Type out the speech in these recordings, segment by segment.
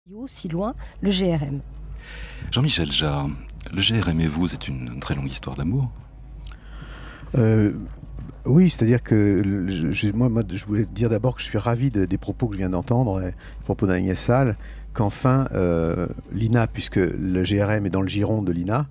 Aussi loin, le GRM. Jean-Michel Jarre, le GRM et vous, c'est une très longue histoire d'amour. Oui, c'est-à-dire que moi, je voulais dire d'abord que je suis ravi des propos que je viens d'entendre, les propos d'Agnès Salle, qu'enfin l'INA, puisque le GRM est dans le giron de l'INA,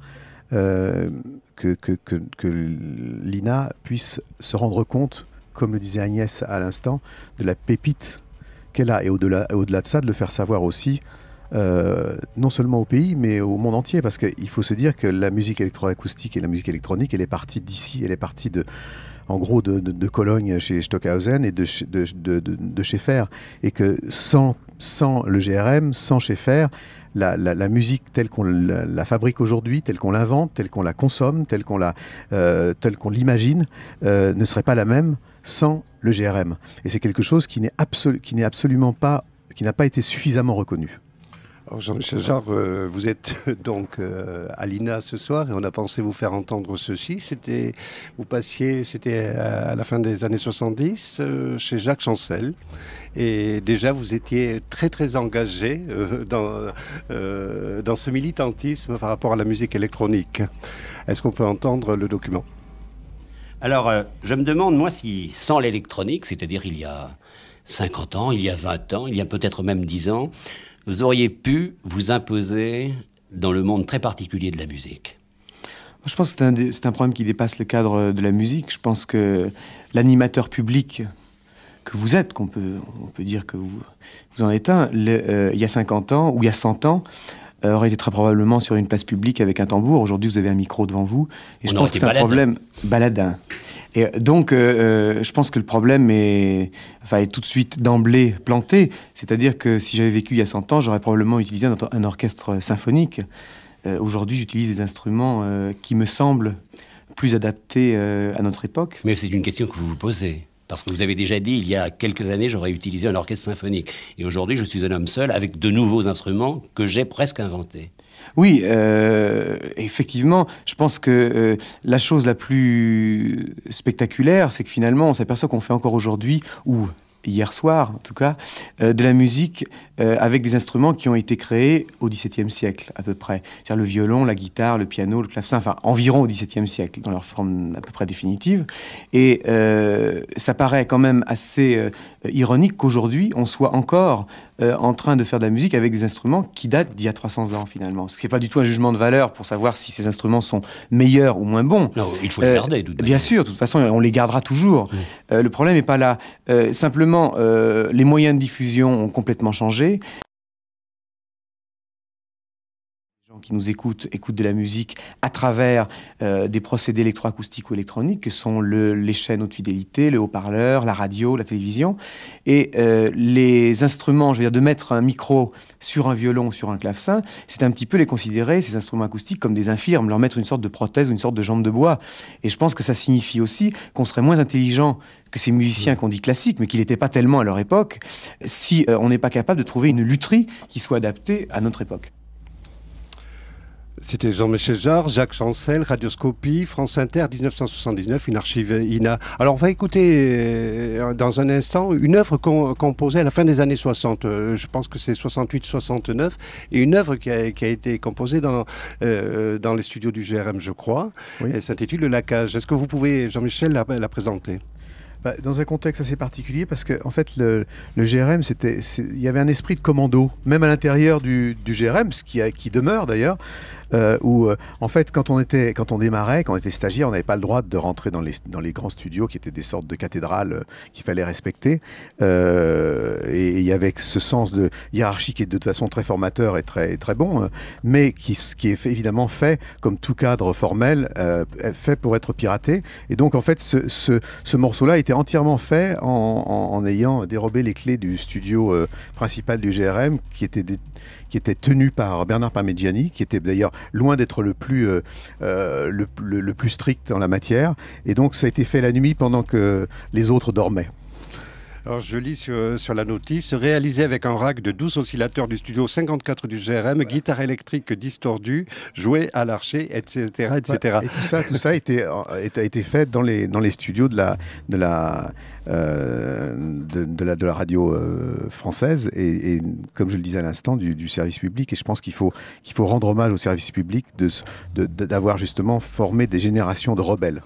que l'INA puisse se rendre compte, comme le disait Agnès à l'instant, de la pépite qu'elle a, et au-delà de ça, de le faire savoir aussi, non seulement au pays, mais au monde entier, parce qu'il faut se dire que la musique électroacoustique et la musique électronique, elle est partie d'ici, elle est partie en gros de Cologne chez Stockhausen et de Schaeffer, et que sans le GRM, sans Schaeffer, la musique telle qu'on la fabrique aujourd'hui, telle qu'on l'invente, telle qu'on la consomme, telle qu'on l'imagine, ne serait pas la même sans le GRM. Et c'est quelque chose qui n'a pas été suffisamment reconnu. Alors Jean-Michel Jarre, vous êtes donc à l'INA ce soir et on a pensé vous faire entendre ceci. C'était à la fin des années 70 chez Jacques Chancel. Et déjà, vous étiez très très engagé dans ce militantisme par rapport à la musique électronique. Est-ce qu'on peut entendre le document ? Alors, je me demande, moi, si sans l'électronique, c'est-à-dire il y a 50 ans, il y a 20 ans, il y a peut-être même 10 ans, vous auriez pu vous imposer dans le monde très particulier de la musique. Je pense que c'est un problème qui dépasse le cadre de la musique. Je pense que l'animateur public que vous êtes, on peut dire que vous en êtes un, il y a 50 ans ou il y a 100 ans, aurait été très probablement sur une place publique avec un tambour. Aujourd'hui, vous avez un micro devant vous. Et je pense que c'est un problème baladin. Et donc, je pense que le problème est tout de suite d'emblée planté. C'est-à-dire que si j'avais vécu il y a 100 ans, j'aurais probablement utilisé un orchestre symphonique. Aujourd'hui, j'utilise des instruments qui me semblent plus adaptés à notre époque. Mais c'est une question que vous vous posez. Parce que vous avez déjà dit, il y a quelques années, j'aurais utilisé un orchestre symphonique. Et aujourd'hui, je suis un homme seul avec de nouveaux instruments que j'ai presque inventés. Oui, effectivement, je pense que la chose la plus spectaculaire, c'est que finalement, on s'aperçoit qu'on fait encore aujourd'hui, ou hier soir en tout cas, de la musique avec des instruments qui ont été créés au XVIIe siècle à peu près. C'est-à-dire le violon, la guitare, le piano, le clavecin, enfin environ au XVIIe siècle, dans leur forme à peu près définitive. Et ça paraît quand même assez ironique qu'aujourd'hui, on soit encore en train de faire de la musique avec des instruments qui datent d'il y a 300 ans finalement. Ce qui n'est pas du tout un jugement de valeur pour savoir si ces instruments sont meilleurs ou moins bons. Non, il faut les garder. Bien sûr, de toute façon, on les gardera toujours. Le problème n'est pas là. Simplement, les moyens de diffusion ont complètement changé. Les gens qui nous écoutent de la musique à travers des procédés électroacoustiques ou électroniques que sont les chaînes haute fidélité, le haut-parleur, la radio, la télévision. Et les instruments, je veux dire, de mettre un micro sur un violon, sur un clavecin, c'est un petit peu les considérer, ces instruments acoustiques, comme des infirmes, leur mettre une sorte de prothèse ou une sorte de jambe de bois. Et je pense que ça signifie aussi qu'on serait moins intelligent que ces musiciens qu'on dit classiques, mais qui n'étaient pas tellement à leur époque, si on n'est pas capable de trouver une lutherie qui soit adaptée à notre époque. C'était Jean-Michel Jarre, Jacques Chancel, Radioscopie, France Inter, 1979, une archive INA. Alors on va écouter dans un instant une œuvre composée à la fin des années 60, je pense que c'est 68-69, et une œuvre qui a été composée dans les studios du GRM, je crois. Oui. Elle s'intitule Le Lacage. Est-ce que vous pouvez, Jean-Michel, la présenter ? Dans un contexte assez particulier, parce que en fait, le GRM, il y avait un esprit de commando, même à l'intérieur du GRM, ce qui demeure d'ailleurs, où en fait, quand on démarrait, quand on était stagiaire, on n'avait pas le droit de rentrer dans les grands studios qui étaient des sortes de cathédrales qu'il fallait respecter. Et il y avait ce sens de hiérarchie qui est de toute façon très formateur et très, très bon, mais qui est évidemment fait, comme tout cadre formel, fait pour être piraté. Et donc, en fait, ce morceau-là était entièrement fait en ayant dérobé les clés du studio principal du GRM, qui était tenu par Bernard Parmigiani, qui était d'ailleurs loin d'être le plus strict en la matière. Et donc, ça a été fait la nuit pendant que les autres dormaient. Alors je lis sur la notice, réalisé avec un rack de 12 oscillateurs du studio 54 du GRM, guitare électrique distordue, joué à l'archer, etc. etc. Ouais, et tout ça a été fait dans les studios de la radio française et comme je le disais à l'instant du service public. Et je pense qu'il faut rendre hommage au service public d'avoir justement formé des générations de rebelles.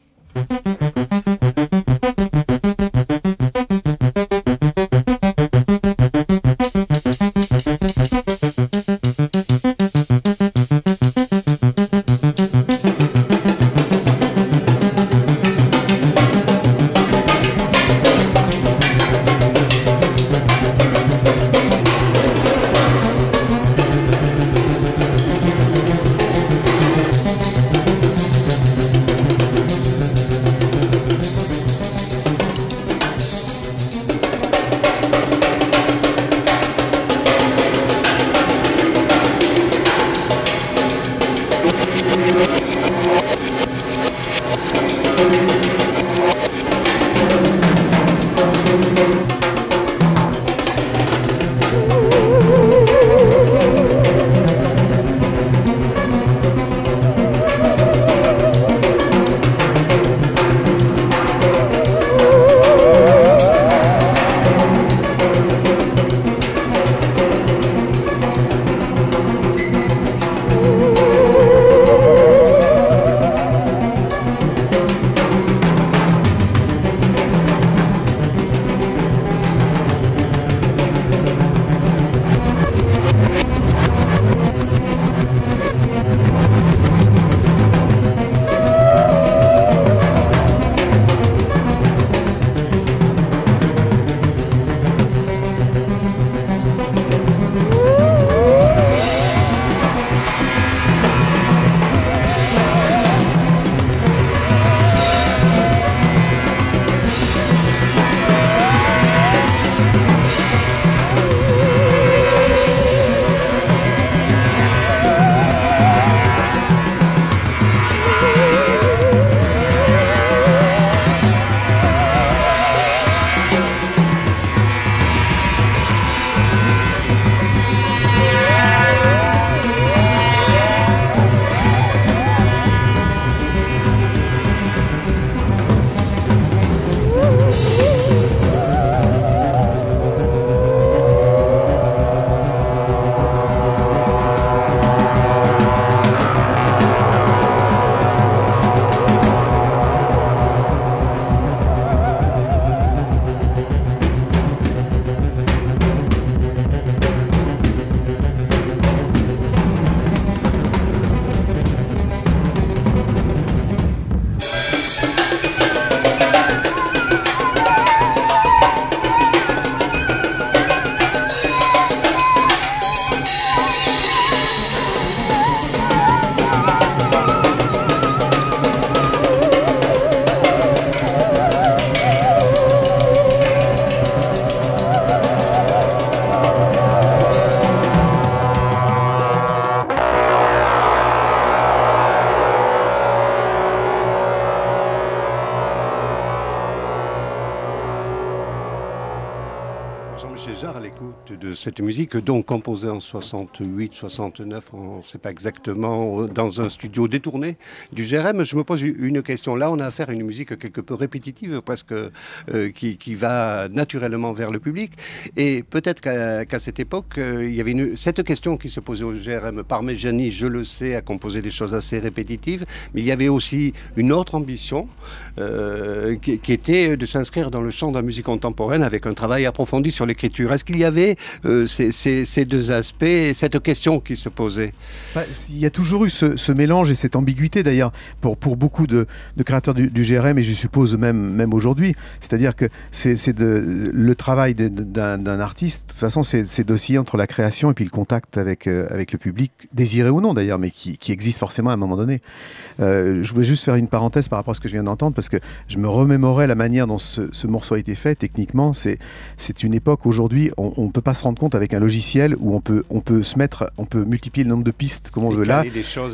Jean-Michel Jarre, à l'écoute de cette musique, donc composée en 68, 69, on ne sait pas exactement, dans un studio détourné du GRM. Je me pose une question. Là, on a affaire à une musique quelque peu répétitive, presque qui va naturellement vers le public. Et peut-être qu'à cette époque, il y avait cette question qui se posait au GRM. Parmigiani, je le sais, a composé des choses assez répétitives, mais il y avait aussi une autre ambition qui était de s'inscrire dans le champ de la musique contemporaine avec un travail approfondi sur l'écriture. Est-ce qu'il y avait ces deux aspects, cette question qui se posait? Il y a toujours eu ce mélange et cette ambiguïté d'ailleurs pour beaucoup de créateurs du GRM, et je suppose même aujourd'hui. C'est-à-dire que le travail d'un artiste, de toute façon, c'est d'osciller entre la création et puis le contact avec le public, désiré ou non d'ailleurs, mais qui existe forcément à un moment donné. Je voulais juste faire une parenthèse par rapport à ce que je viens d'entendre, parce que je me remémorais la manière dont ce morceau a été fait. Techniquement, c'est une époque, aujourd'hui, on ne peut pas se rendre compte avec un logiciel où on peut on peut multiplier le nombre de pistes comme on veut. Là,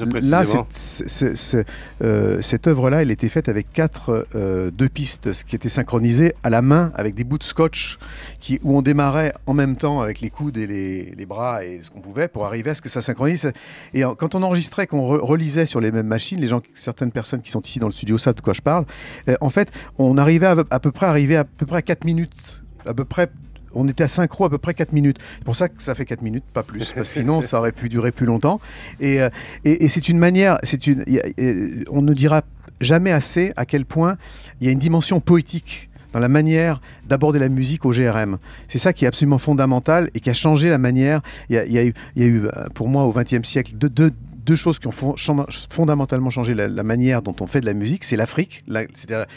cette œuvre-là, elle était faite avec 2 pistes, ce qui était synchronisé à la main avec des bouts de scotch où on démarrait en même temps avec les coudes et les bras et ce qu'on pouvait pour arriver à ce que ça synchronise. Et quand on enregistrait, qu'on relisait sur les mêmes machines, certaines personnes qui sont ici dans le studio savent de quoi je parle. En fait, on arrivait à peu près à 4 minutes, à peu près. On était à synchro à peu près 4 minutes. C'est pour ça que ça fait 4 minutes, pas plus, parce que sinon ça aurait pu durer plus longtemps. Et c'est une manière, on ne dira jamais assez à quel point il y a une dimension poétique dans la manière d'aborder la musique au GRM. C'est ça qui est absolument fondamental et qui a changé la manière. Il y a eu pour moi, au XXe siècle, deux choses qui ont fondamentalement changé la manière dont on fait de la musique. C'est l'Afrique, c'est-à-dire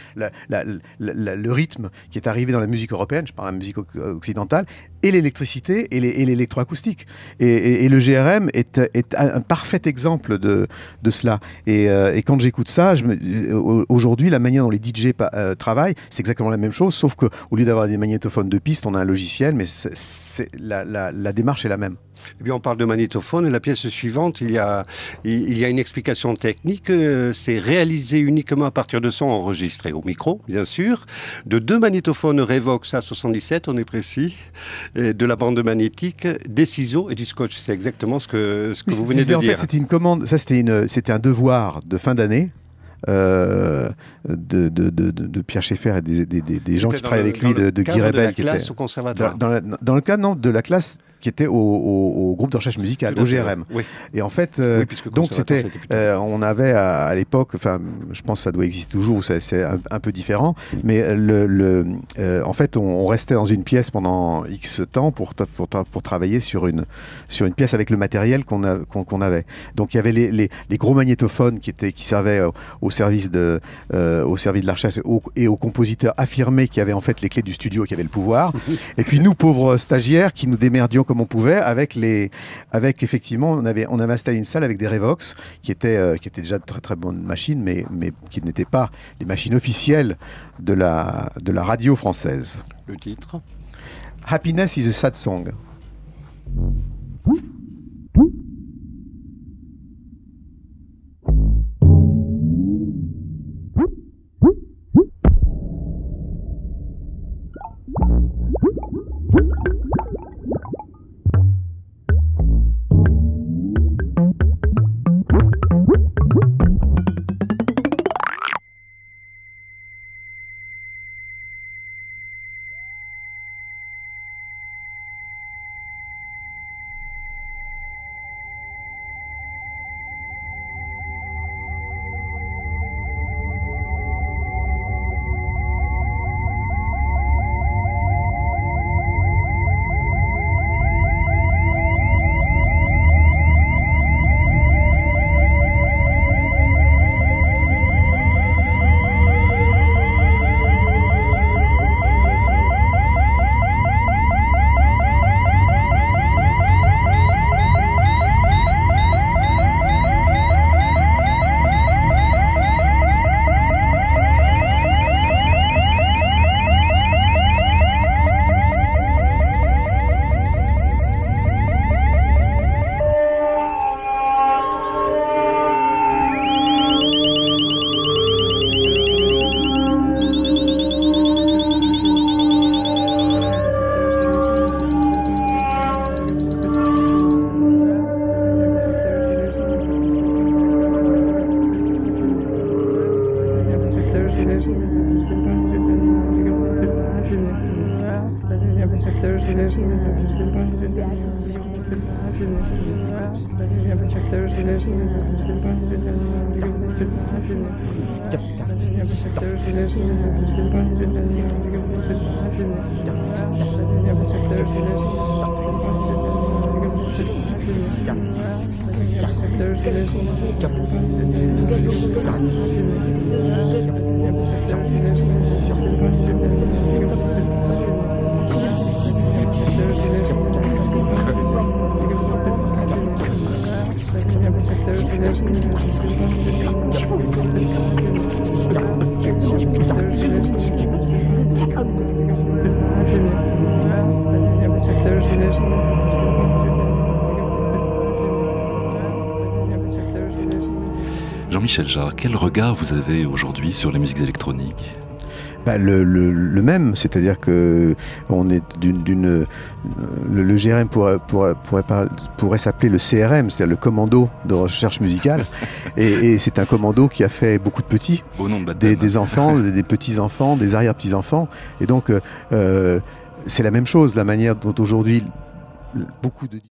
le rythme qui est arrivé dans la musique européenne, je parle de la musique occidentale, et l'électricité et l'électroacoustique. Et le GRM est un parfait exemple de cela. Et quand j'écoute ça, aujourd'hui, la manière dont les DJ travaillent, c'est exactement la même chose, sauf qu'au lieu d'avoir des magnétophones de piste, on a un logiciel, mais la démarche est la même. Eh bien, on parle de magnétophone et la pièce suivante, il y a une explication technique. C'est réalisé uniquement à partir de sons enregistrés au micro, bien sûr, de 2 magnétophones Revox A77, on est précis, de la bande magnétique, des ciseaux et du scotch. C'est exactement ce que vous venez de dire. En fait, c'était une commande. Ça, c'était un devoir de fin d'année. De Pierre Schaeffer et des gens qui travaillent avec lui, de Guy Rebel. Dans la classe au conservatoire. Dans le cadre de la classe qui était au groupe de recherche musicale, au GRM. Oui. Et en fait, donc c'était, on avait à l'époque, enfin, je pense que ça doit exister toujours, c'est un peu différent, mais en fait, on restait dans une pièce pendant X temps pour travailler sur une pièce avec le matériel qu'on avait. Donc il y avait les gros magnétophones qui servaient au service de la recherche et aux compositeurs affirmés qui avaient en fait les clés du studio, qui avaient le pouvoir. Et puis nous, pauvres stagiaires, qui nous démerdions comme on pouvait, avec effectivement, on avait installé une salle avec des Revox qui étaient déjà de très très bonnes machines, mais qui n'étaient pas les machines officielles de la radio française. Le titre? Happiness is a sad song. Jean-Michel Jarre, quel regard vous avez aujourd'hui sur les musiques électroniques ? Le même, c'est-à-dire que on est le GRM pourrait s'appeler le CRM, c'est-à-dire le commando de recherche musicale, et c'est un commando qui a fait beaucoup de petits, des enfants, des petits-enfants, des arrière-petits-enfants, et donc c'est la même chose, la manière dont aujourd'hui beaucoup de